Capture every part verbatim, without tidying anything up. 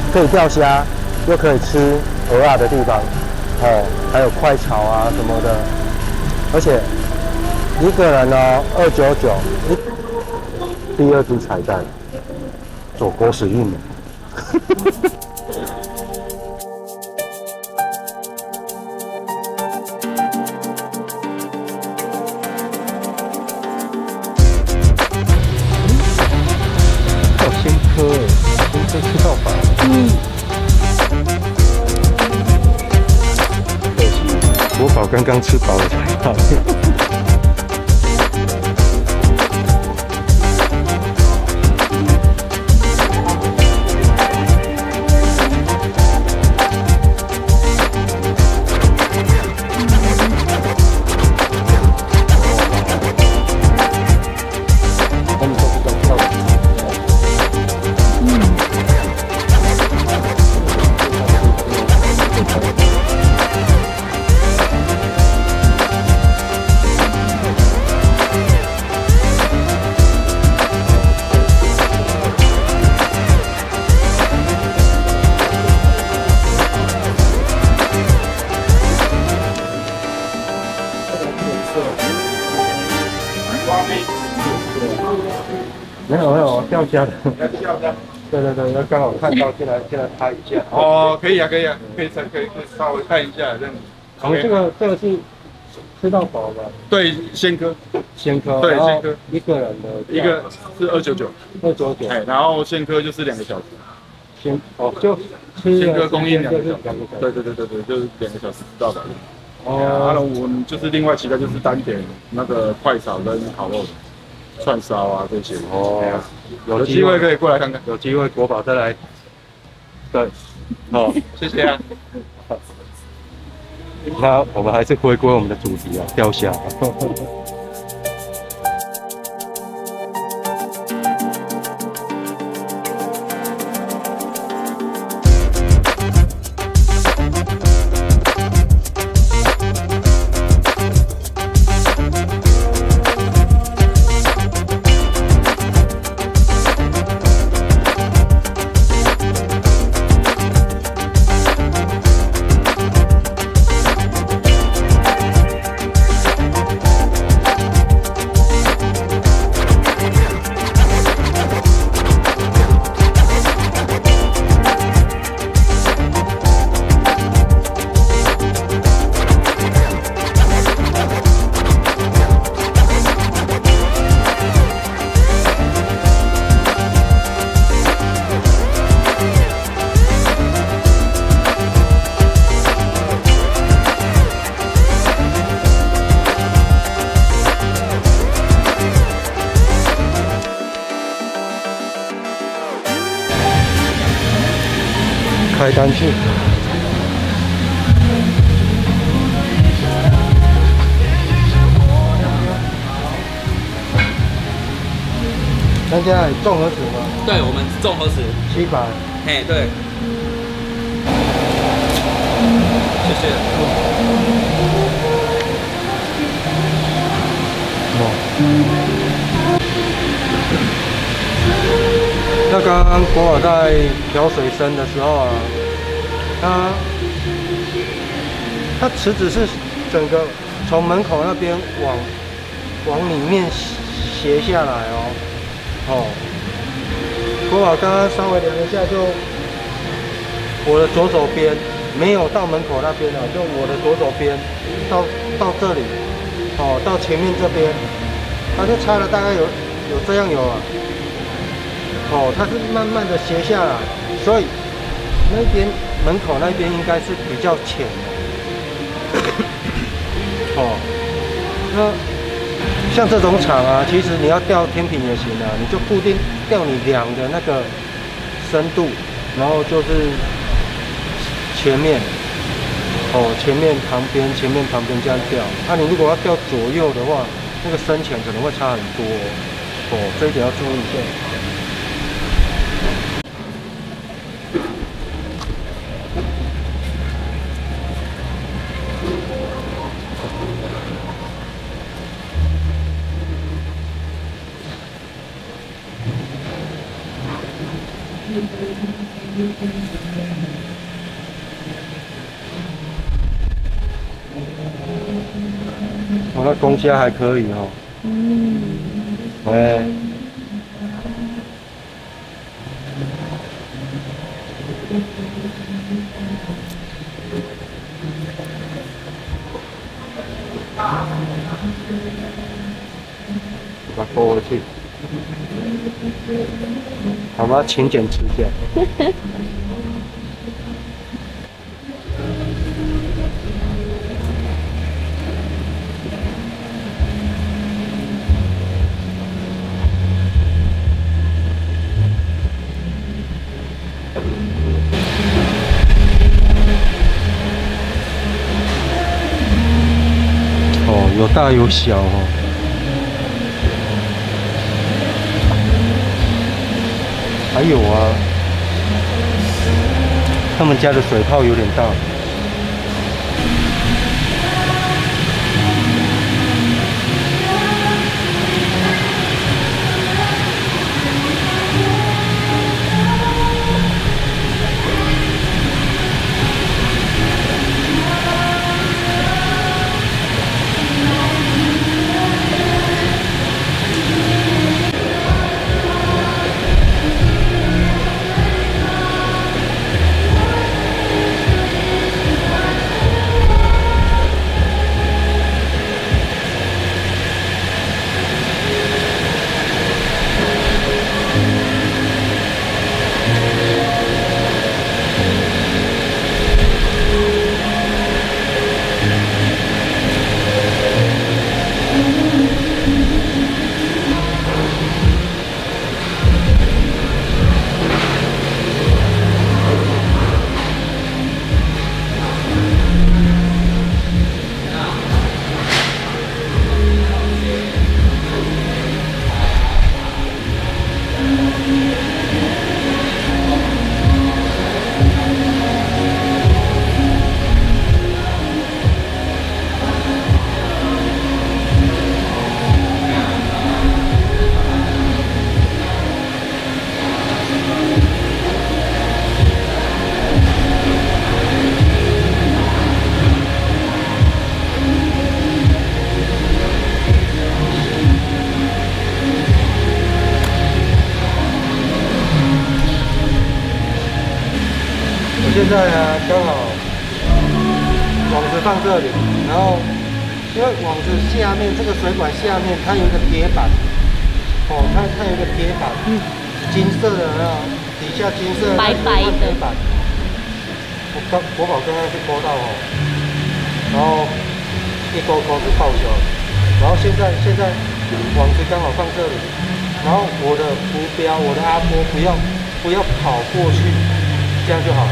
可以钓虾，又可以吃鹅啊的地方，哦，还有快炒啊什么的，而且一个人呢二九九，第二支彩蛋，走狗屎运。这吃到饱，嗯，可惜国宝刚刚吃饱了才好。没有没有掉虾的，对对对，那刚好看到，进来进来拍一下。 哦，可以啊，可以啊，可以可以可以稍微看一下这样。 我们这个这个是吃到饱吧？ 对，鲜科， 鲜科， 对，鲜科， 一个人的， 一个是二九九， 二九九， 哎，然后鲜科就是两个小时。 鲜哦，就吃鲜科供应两个小时， 对对对对对，就是两个小时吃到饱。 哦， 然后我们就是另外其他就是单点那个快炒跟烤肉的。串烧啊这些哦，有机会可以过来看看， 有机会国宝再来。对，好， 谢谢啊。 那我们还是回归我们的主题啊，钓虾。开单去。那家综合食吗？ 对，我们综合食七百。 嘿，对。谢谢。 哦。那刚刚国宝在调水深的时候啊，他他池子是整个从门口那边往往里面斜下来哦，哦，国宝刚刚稍微量一下，就我的左手边没有到门口那边了，就我的左手边到到这里，哦，到前面这边，它就差了大概有有这样有啊。哦，它是慢慢的斜下来，所以那边门口那边应该是比较浅的。哦，那像这种场啊，其实你要钓天平也行啊，你就固定钓你量的那个深度，然后就是前面，哦，前面旁边，前面旁边这样钓。那、啊、你如果要钓左右的话，那个深浅可能会差很多哦，哦这一点要注意一下。 Thank you. 哦，那公虾还可以哦。嗯。哎。把它拨回去。我们要勤俭持家。哦，有大有小哦。还有啊，他们家的水泡有点大。现在啊，刚好网子放这里，然后因为网子下面这个水管下面它有一个铁板，哦，它它有一个铁板，嗯，金色的啊，底下金色的白白的铁板。我刚国宝刚刚去勾到哦，然后一勾勾就报销了，然后现在现在网子刚好放这里，然后我的浮标我的阿波不要不要跑过去，这样就好了。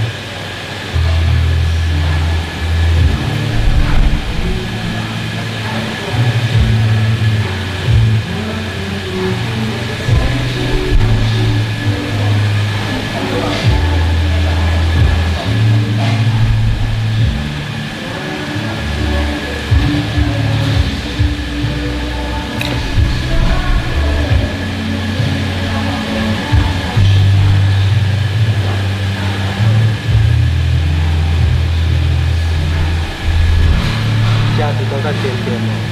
虾子都在边边哦。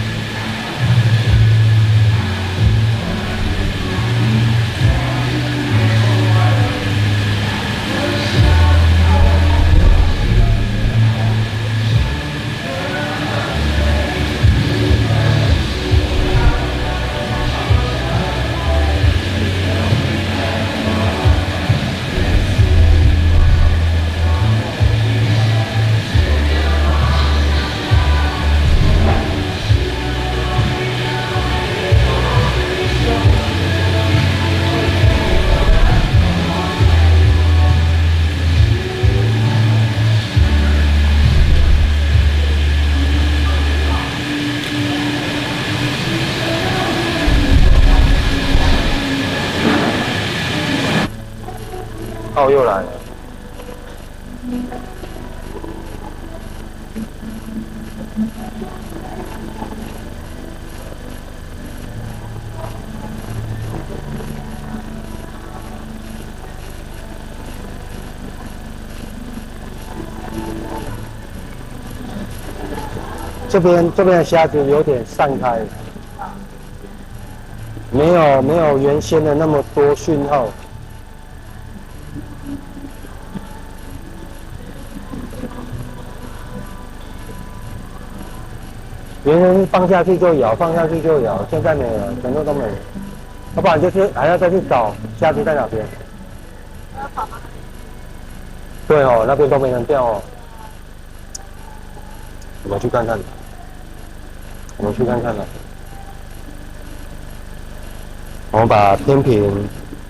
哦，又来了。 这边这边的虾子有点散开，没有没有原先的那么多讯号。原先放下去就咬，放下去就咬，现在没了，全部都没了。要不然就是还要再去找虾子在哪边。对哦，那边都没人钓哦。我们去看看，我们去看看了。我们把天平、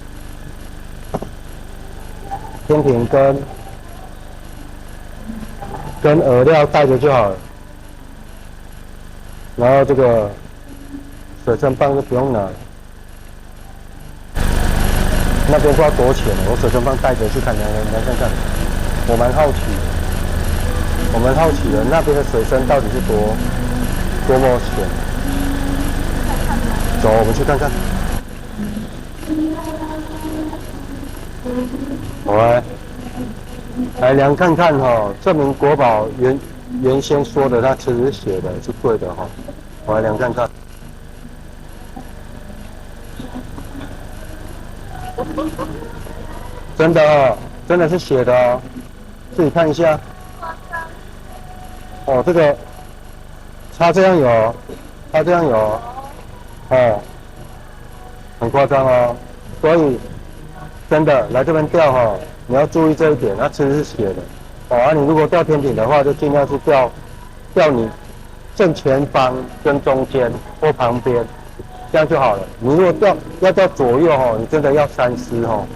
天平跟跟饵料带着就好了。然后这个水生棒就不用拿了。那边不知道多钱了，我水生棒带着去看，来来看看。我蛮好奇的，我蛮好奇的，那边的水深到底是多多么浅？走，我们去看看。我来来量看看哈、哦，证明国宝原原先说的，他其实写的是对的哈、哦。我来量看看。真的哦，真的是写的哦，自己看一下。哦，这个它这样有，它这样有，哦，很夸张哦。所以真的来这边钓哈、哦，你要注意这一点，它其实是写的。哦，啊，你如果钓天品的话，就尽量是钓钓你正前方跟中间或旁边，这样就好了。你如果钓要钓左右哈、哦，你真的要三思哦。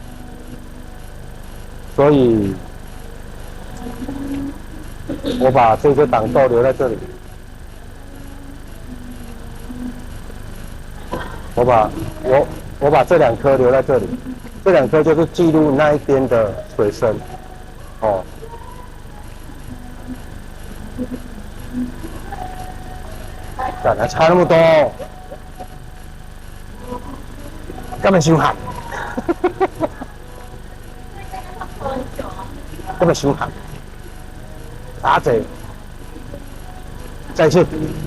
所以，我把这个挡豆留在这里。我把我我把这两颗留在这里，这两颗就是记录那一边的水深，哦。干还差那么多、哦，根本伤寒。根本凶悍，打贼，再见。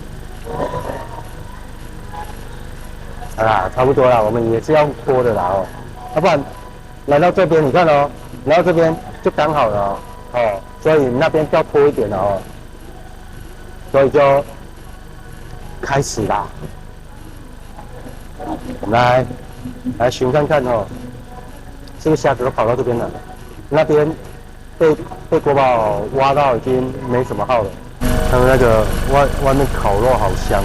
好啦，差不多了，我们也是要拖的啦哦，要不然来到这边，你看哦，来到这边就刚好了哦，哦，所以那边要拖一点了哦，所以就开始啦。我们来来寻看看哦，这个虾子都跑到这边来了，那边。被被国宝挖到已经没什么号了，他们那个外外面烤肉好香，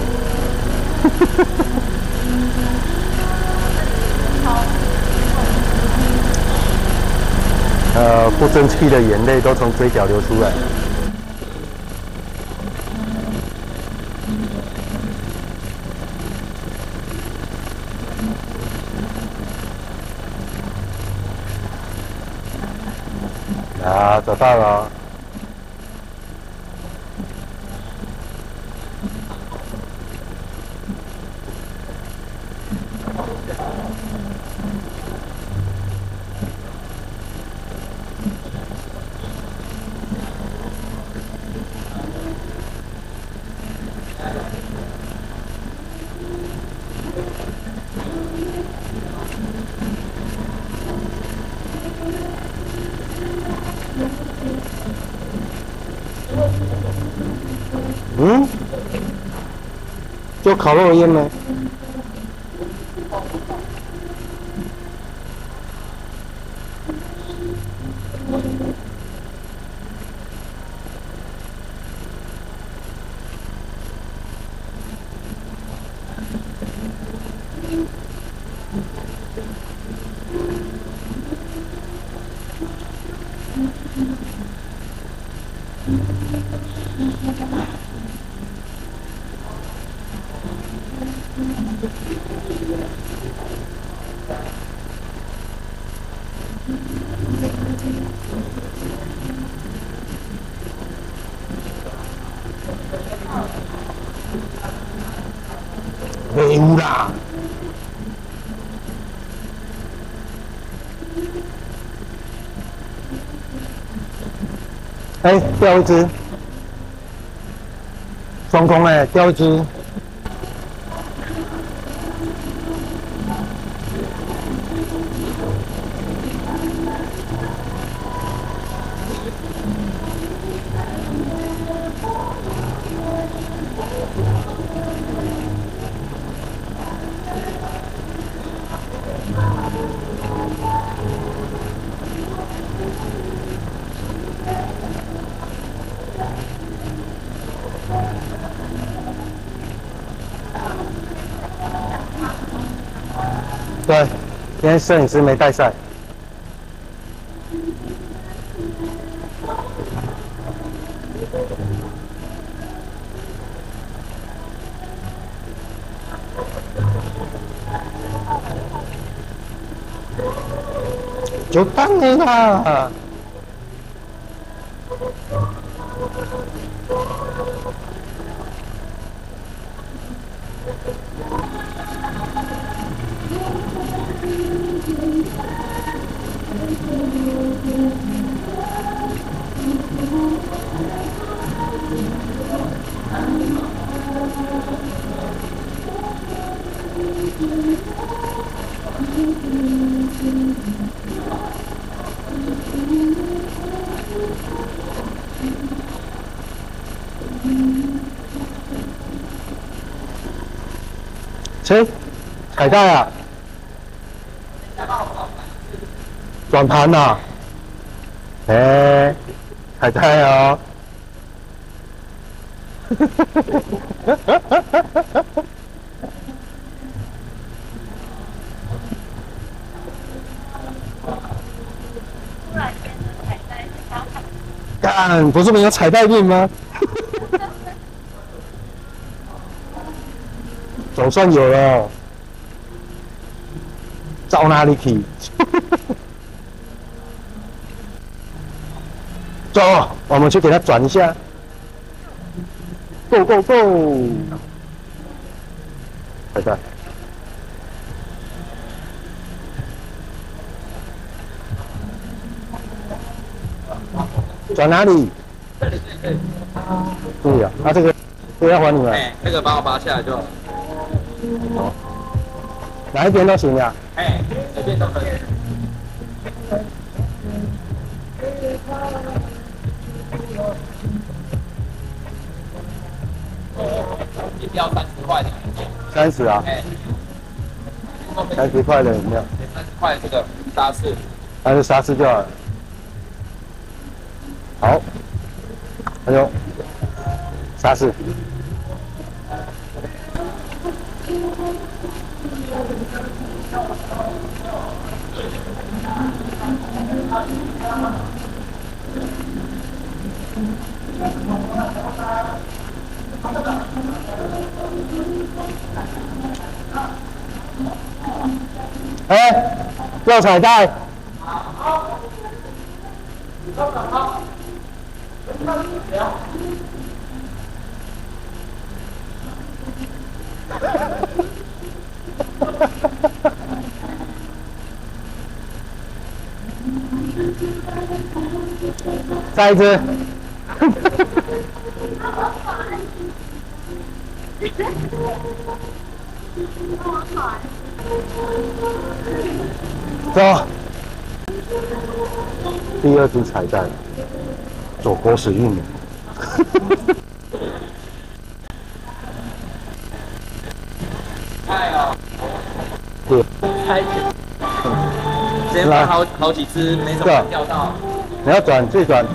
呃，不争气的眼泪都从嘴角流出来。啊，找到了！嗯，就烤肉烟呢？没有啦！哎，钓一只。 双空哎，钓一只。对，今天摄影师没带赛。就当你啦。切，彩带啊！转盘呐！哎、欸，彩带哦！干，不是没有彩带运吗？总算有了，找哪里去？走，我们去给他转一下。Go go go！ 彩带。转哪里？对呀，啊这个这个要还你们。 哎，那个帮我拔下来就好。 好，哪一边都行呀。 哎，随便都可以。一标三十块的。 三十啊？ 哎， 三十块的饮料。 三十块这个沙士。 还是沙士就好了。好，还有沙士。哎、欸，要彩带。再一只。走。第二只彩蛋，走狗屎运。 哎呦， 对， 开始，之前放好好几只，没怎么钓到。 你要转，自己转。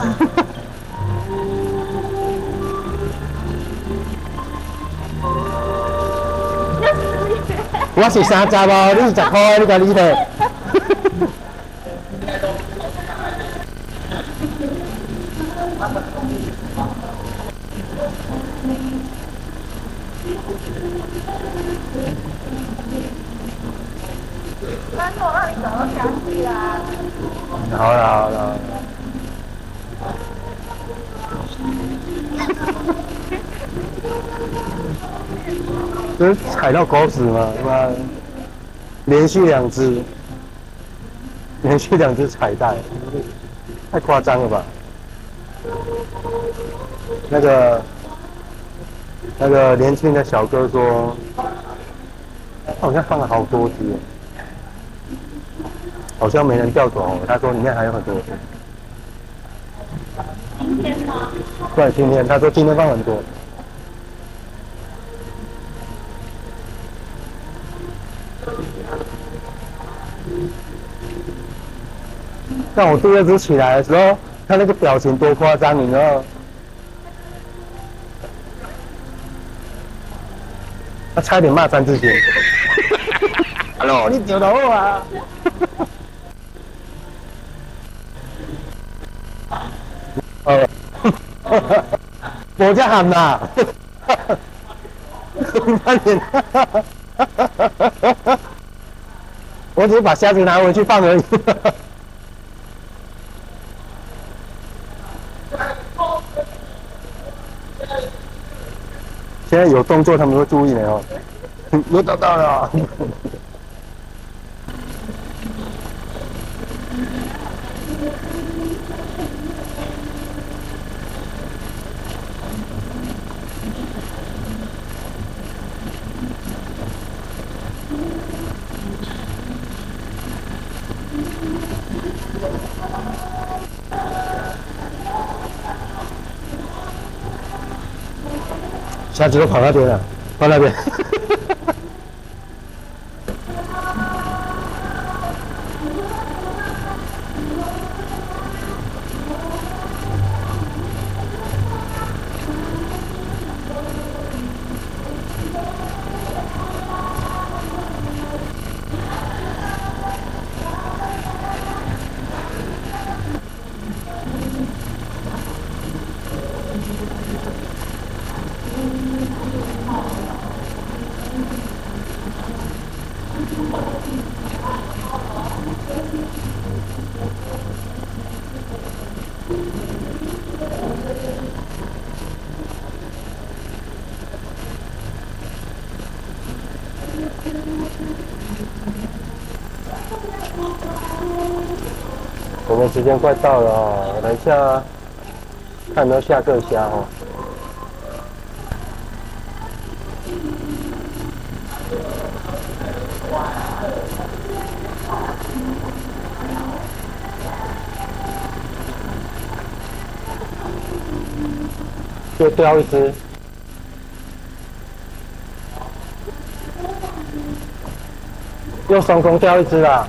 我是三十哦，你是十块，你甲你的。 但是我让你走到下去啦。 好了好了。这是踩到狗屎吗？妈，连续两只，连续两只彩带，太夸张了吧？那个那个年轻的小哥说，他好像放了好多只，好像没人调走。他说里面还有很多只。 今天吗？ 对，今天他说今天放很多。但我第二只起来的时候，他那个表情多夸张，你知道？他差点骂三字经。Hello， 你丢到我啊！哦，我叫喊呐，慢点，我只是把虾子拿回去放而已。现在有动作，他们会注意的哦。又找到了。虾子都跑那边了，跑那边。我们时间快到了哦，等一下看有没有下个虾哦。就钓一只，用双钩钓一只啦。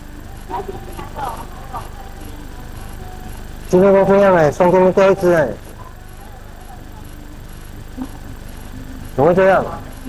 今天都这样哎，双钩钓一只哎，怎么会这样？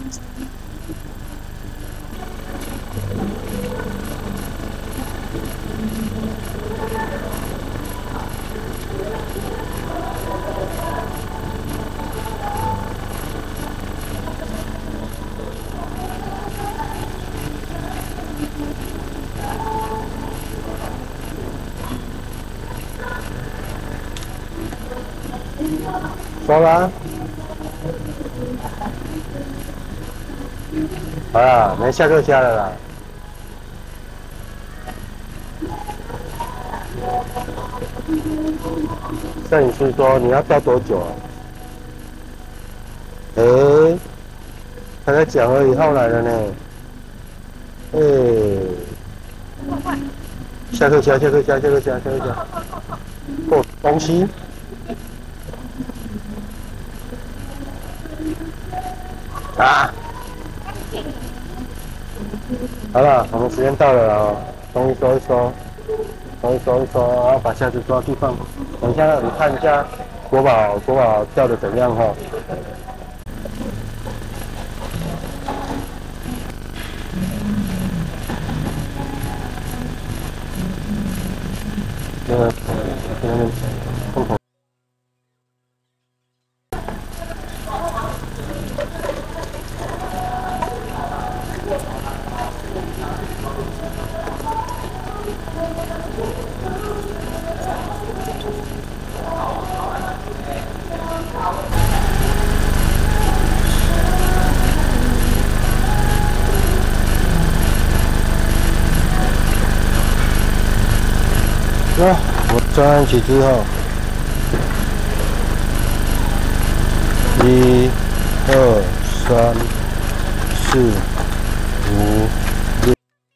收了，好啦，没下课虾了啦。摄影师说你要钓多久啊？哎、欸，他在讲而已，后来了呢。哎、欸，下课虾，下课虾，下课虾，下课虾。哦，东西。啊！好了，我们时间到了哦，东西收一收，收一收一收，然后把虾子抓去放。等一下让你看一下国宝国宝钓的怎样哈、哦。那个，那个，空口。啊，我装上去之后，一、 二、三、四、五、六。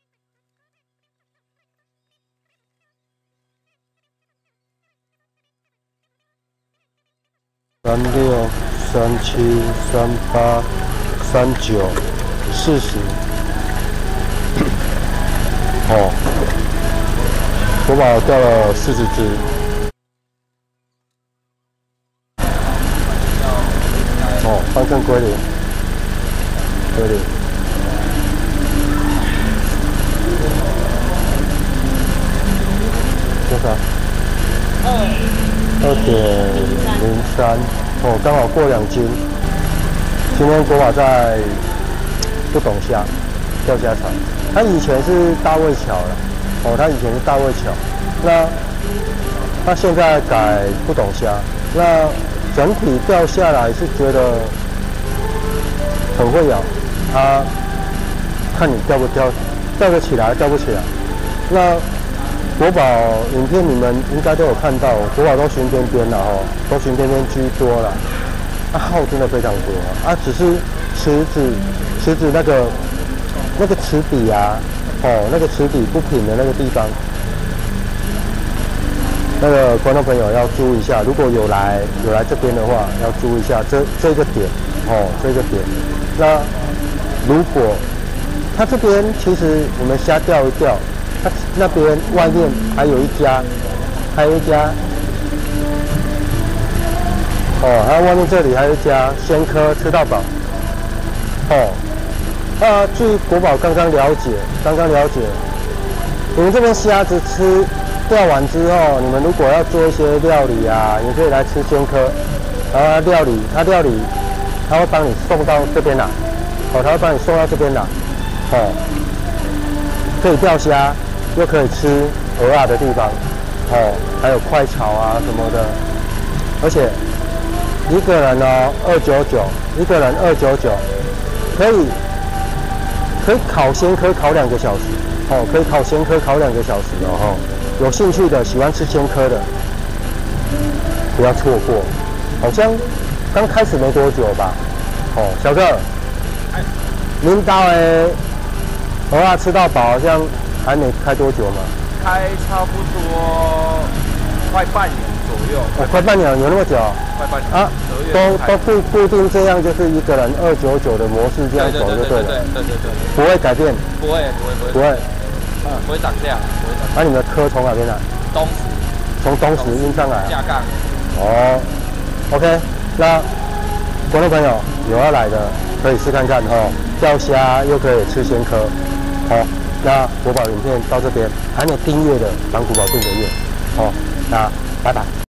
三六、三七、三八、三九、四十。哦，国宝掉了四十只。哦，方正归零，归零。多少？二。二点零三。哦，刚好过两斤。今天国宝在不懂虾，钓虾场。他以前是大卫桥了，哦，他以前是大卫桥，那他现在改不懂虾，那整体钓下来是觉得很会咬，他看你钓不钓，钓得起来，钓不起来。那国宝影片你们应该都有看到，国宝都巡边边了哦，都巡边边居多了，啊，号真的非常多啊，只是池子池子那个。那个池底啊，哦，那个池底不平的那个地方，那个观众朋友要注意一下，如果有来有来这边的话，要注意一下这这个点，哦，这个点。那如果它这边其实我们虾钓一钓，它那边外面还有一家，还有一家，哦，还有外面这里还有一家鲜科吃到饱，哦。啊，据国宝刚刚了解，刚刚了解，你们这边虾子吃钓完之后，你们如果要做一些料理啊，也可以来吃鲜科。然后他料理，他料理，他会帮你送到这边来，哦，他会帮你送到这边来，哦，可以钓虾，又可以吃鹅啊的地方，哦，还有快炒啊什么的，而且一个人哦二九九，一个人二九九，可以。可以烤鲜科烤两个小时，哦，可以烤鲜科烤两个小时哦，哦，有兴趣的，喜欢吃鲜科的，不要错过。好像刚开始没多久吧，哦，小哥，您到诶，鹅啊吃到饱，好像还没开多久嘛？ 开差不多快半年左右。 哦，快半年，有那么久？ 快半年啊，都都固固定这样，就是一个人二九九的模式这样走就对了。 对对对对， 不会改变。 不会不会不会。不会，嗯，不会涨价，不会涨。 那你们的科从哪边来？ 东石。 从东石运上来。 下杠。 哦 ，OK， 那观众朋友有要来的可以试看看哦，钓虾又可以吃鲜科。好，那国宝影片到这边，还没订阅的帮国宝订个阅。好，那拜拜。